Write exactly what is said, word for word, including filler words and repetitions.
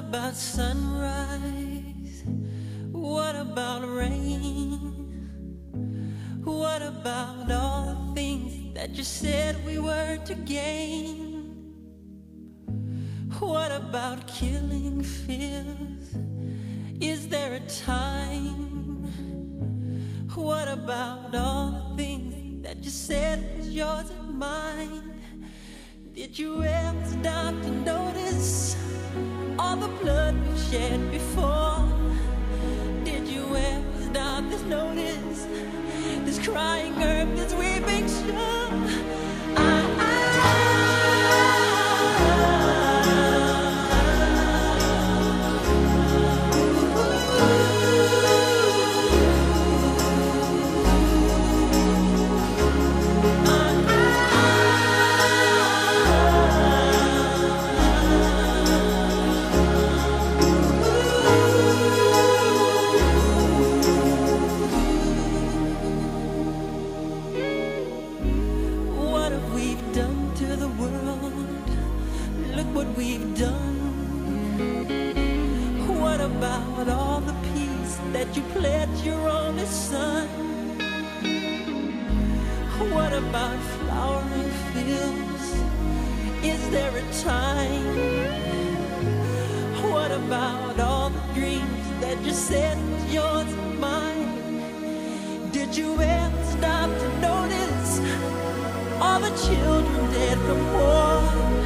about sunrise? What about rain? What about all the things that you said we were to gain? What about killing fears? Is there a time? What about all the things that you said was yours and mine? Did you ever stop to notice all the blood we've shed before? Did you ever stop to notice this crying earth, this weeping shore? I, I what we've done. What about all the peace that you pledged your only son? What about flowering fields? Is there a time? What about all the dreams that you said was yours and mine? Did you ever stop to notice all the children dead from war?